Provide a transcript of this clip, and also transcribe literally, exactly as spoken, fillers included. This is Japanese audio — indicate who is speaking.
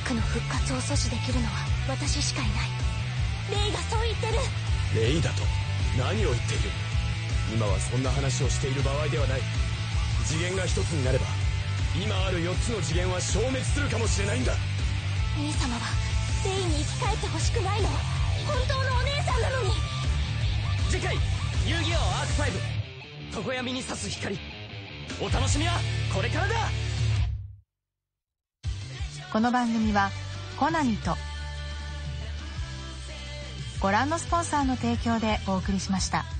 Speaker 1: クの復活を阻止できるのは私しかいない。レイがそう言ってる。
Speaker 2: レイだと何を言っている。今はそんな話をしている場合ではない。次元が一つになれば今あるよっつの次元は消滅するかもしれないんだ。
Speaker 1: 兄様はレイに生き返ってほしくないの。本当のお姉さんなのに。
Speaker 3: 次回遊戯王アークファイブ常闇に差す光。お楽しみはこれからだ。
Speaker 4: この番組はコナミとご覧のスポンサーの提供でお送りしました。